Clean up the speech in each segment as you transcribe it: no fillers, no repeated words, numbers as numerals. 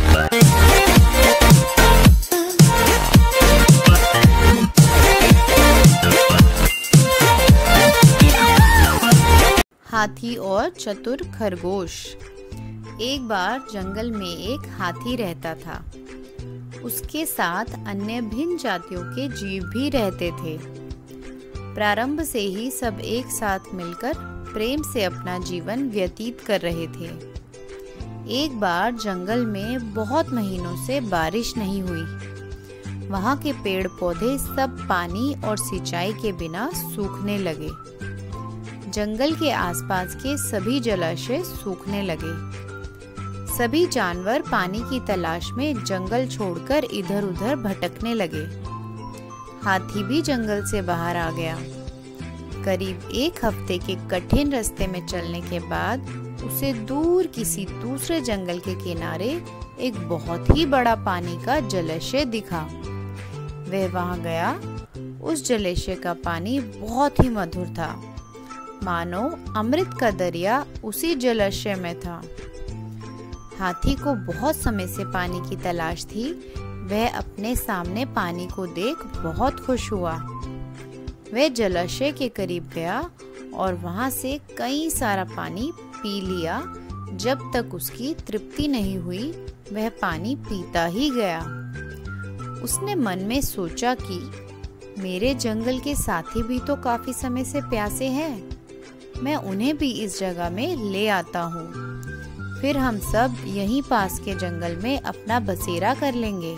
हाथी और चतुर खरगोश। एक बार जंगल में एक हाथी रहता था। उसके साथ अन्य भिन्न जातियों के जीव भी रहते थे। प्रारंभ से ही सब एक साथ मिलकर प्रेम से अपना जीवन व्यतीत कर रहे थे। एक बार जंगल में बहुत महीनों से बारिश नहीं हुई। वहाँ के पेड़ पौधे सब पानी और सिंचाई के बिना सूखने लगे। जंगल के आसपास के सभी जलाशय सूखने लगे। सभी जानवर पानी की तलाश में जंगल छोड़कर इधर उधर भटकने लगे। हाथी भी जंगल से बाहर आ गया। करीब एक हफ्ते के कठिन रास्ते में चलने के बाद उसे दूर किसी दूसरे जंगल के किनारे एक बहुत ही बड़ा पानी का जलाशय दिखा। वह वहां गया। उस जलाशय का पानी बहुत ही मधुर था, मानो अमृत का दरिया उसी जलाशय में था। हाथी को बहुत समय से पानी की तलाश थी। वह अपने सामने पानी को देख बहुत खुश हुआ। वह जलाशय के करीब गया और वहां से कई सारा पानी पी लिया। जब तक उसकी तृप्ति नहीं हुई, वह पानी पीता ही गया। उसने मन में सोचा कि मेरे जंगल के साथी भी तो काफी समय से प्यासे हैं। मैं उन्हें भी इस जगह में ले आता हूँ। फिर हम सब यहीं पास के जंगल में अपना बसेरा कर लेंगे।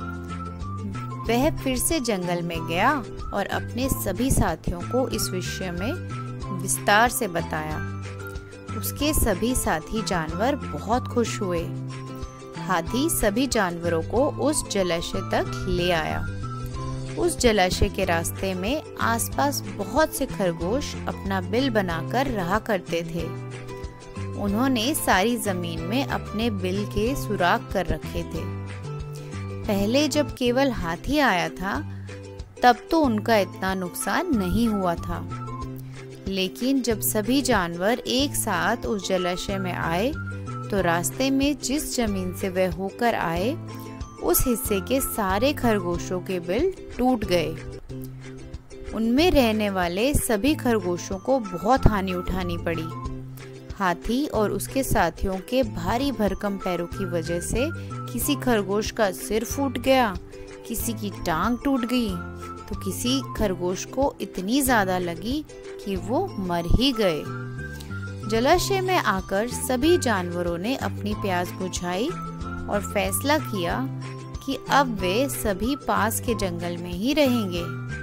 वह फिर से जंगल में गया और अपने सभी साथियों को इस विषय में विस्तार से बताया। उसके सभी साथी जानवर बहुत खुश हुए। हाथी सभी जानवरों को उस जलाशय तक ले आया। उस जलाशय के रास्ते में आसपास बहुत से खरगोश अपना बिल बनाकर रहा करते थे। उन्होंने सारी जमीन में अपने बिल के सुराख कर रखे थे। पहले जब केवल हाथी आया था, तब तो उनका इतना नुकसान नहीं हुआ था। लेकिन जब सभी जानवर एक साथ उस जलाशय में आए, तो रास्ते में जिस जमीन से वह होकर आए, उस हिस्से के सारे खरगोशों के बिल टूट गए। उनमें रहने वाले सभी खरगोशों को बहुत हानि उठानी पड़ी। हाथी और उसके साथियों के भारी भरकम पैरों की वजह से किसी खरगोश का सिर फूट गया, किसी की टांग टूट गई, तो किसी खरगोश को इतनी ज्यादा लगी कि वो मर ही गए। जलाशय में आकर सभी जानवरों ने अपनी प्यास बुझाई और फैसला किया कि अब वे सभी पास के जंगल में ही रहेंगे।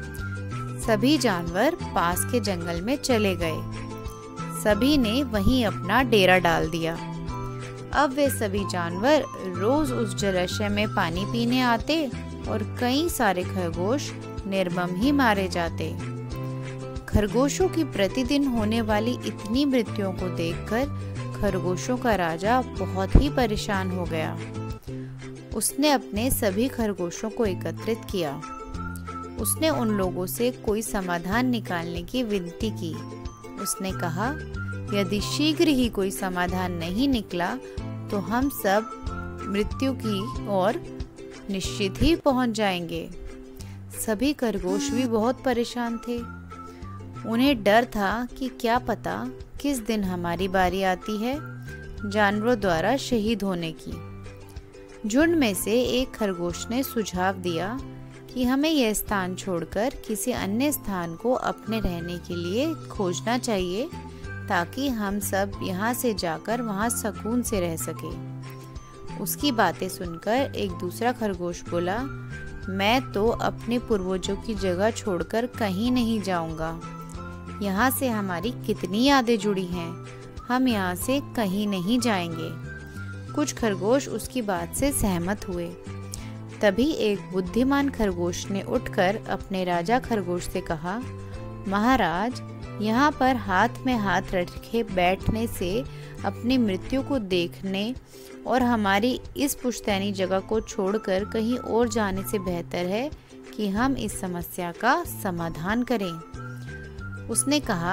सभी जानवर पास के जंगल में चले गए। सभी ने वहीं अपना डेरा डाल दिया। अब वे सभी जानवर रोज उस जलाशय में पानी पीने आते और कई सारे खरगोश निर्मम ही मारे जाते। खरगोशों की प्रतिदिन होने वाली इतनी मृत्युओं को देखकर खरगोशों का राजा बहुत ही परेशान हो गया। उसने अपने सभी खरगोशों को एकत्रित किया। उसने उन लोगों से कोई समाधान निकालने की विनती की। उसने कहा, यदि शीघ्र ही कोई समाधान नहीं निकला, तो हम सब मृत्यु की ओर निश्चित ही पहुंच जाएंगे। सभी खरगोश भी बहुत परेशान थे। उन्हें डर था कि क्या पता किस दिन हमारी बारी आती है जानवरों द्वारा शहीद होने की। झुंड में से एक खरगोश ने सुझाव दिया कि हमें यह स्थान छोड़कर किसी अन्य स्थान को अपने रहने के लिए खोजना चाहिए, ताकि हम सब यहाँ से जाकर वहाँ सुकून से रह सके। उसकी बातें सुनकर एक दूसरा खरगोश बोला, मैं तो अपने पूर्वजों की जगह छोड़कर कहीं नहीं जाऊंगा। यहाँ से हमारी कितनी यादें जुड़ी हैं, हम यहाँ से कहीं नहीं जाएंगे। कुछ खरगोश उसकी बात से सहमत हुए। तभी एक बुद्धिमान खरगोश ने उठकर अपने राजा खरगोश से कहा, महाराज, यहाँ पर हाथ में हाथ रखे बैठने से अपनी मृत्यु को देखने और हमारी इस पुश्तैनी जगह को छोड़कर कहीं और जाने से बेहतर है कि हम इस समस्या का समाधान करें। उसने कहा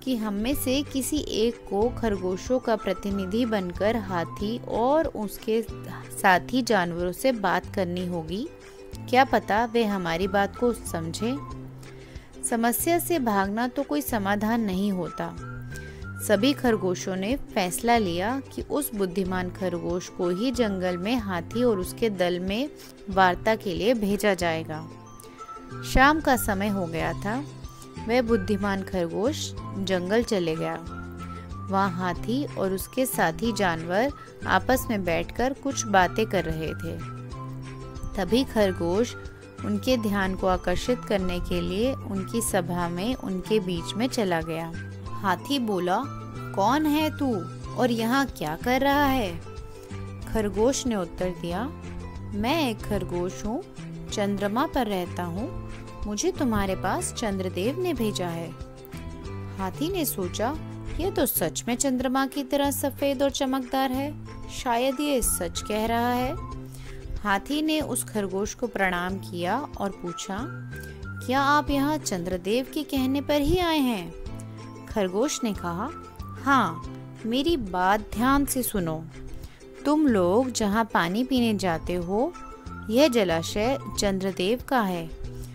कि हम में से किसी एक को खरगोशों का प्रतिनिधि बनकर हाथी और उसके साथी जानवरों से बात करनी होगी। क्या पता वे हमारी बात को समझें। समस्या से भागना तो कोई समाधान नहीं होता। सभी खरगोशों ने फैसला लिया कि उस बुद्धिमान खरगोश को ही जंगल में हाथी और उसके दल में वार्ता के लिए भेजा जाएगा। शाम का समय हो गया था। वह बुद्धिमान खरगोश जंगल चले गया। वहाँ हाथी और उसके साथी जानवर आपस में बैठकर कुछ बातें कर रहे थे। तभी खरगोश उनके ध्यान को आकर्षित करने के लिए उनकी सभा में उनके बीच में चला गया। हाथी बोला, कौन है तू और यहाँ क्या कर रहा है? खरगोश ने उत्तर दिया, मैं एक खरगोश हूँ, चंद्रमा पर रहता हूँ। मुझे तुम्हारे पास चंद्रदेव ने भेजा है। हाथी ने सोचा, यह तो सच में चंद्रमा की तरह सफेद और चमकदार है। शायद ये सच कह रहा है। हाथी ने उस खरगोश को प्रणाम किया और पूछा, क्या आप यहाँ चंद्रदेव के कहने पर ही आए हैं? खरगोश ने कहा, हाँ, मेरी बात ध्यान से सुनो। तुम लोग जहाँ पानी पीने जाते हो, यह जलाशय चंद्रदेव का है।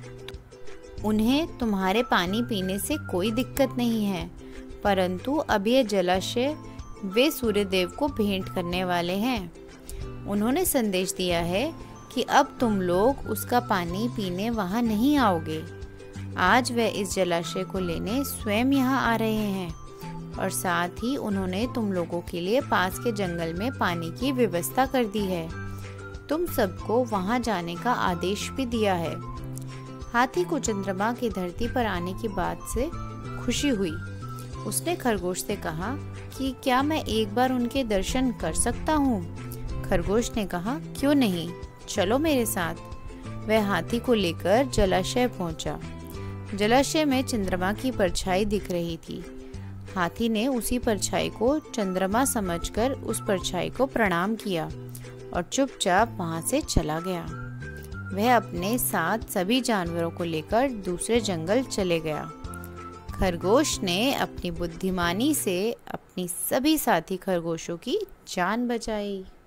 उन्हें तुम्हारे पानी पीने से कोई दिक्कत नहीं है, परंतु अब यह जलाशय वे सूर्यदेव को भेंट करने वाले हैं। उन्होंने संदेश दिया है कि अब तुम लोग उसका पानी पीने वहां नहीं आओगे। आज वे इस जलाशय को लेने स्वयं यहाँ आ रहे हैं और साथ ही उन्होंने तुम लोगों के लिए पास के जंगल में पानी की व्यवस्था कर दी है। तुम सबको वहां जाने का आदेश भी दिया है। हाथी को चंद्रमा की धरती पर आने की बात से खुशी हुई। उसने खरगोश से कहा कि क्या मैं एक बार उनके दर्शन कर सकता हूँ? खरगोश ने कहा, क्यों नहीं, चलो मेरे साथ। वह हाथी को लेकर जलाशय पहुंचा। जलाशय में चंद्रमा की परछाई दिख रही थी। हाथी ने उसी परछाई को चंद्रमा समझकर उस परछाई को प्रणाम किया और चुपचाप वहां से चला गया। वह अपने साथ सभी जानवरों को लेकर दूसरे जंगल चले गया। खरगोश ने अपनी बुद्धिमानी से अपनी सभी साथी खरगोशों की जान बचाई।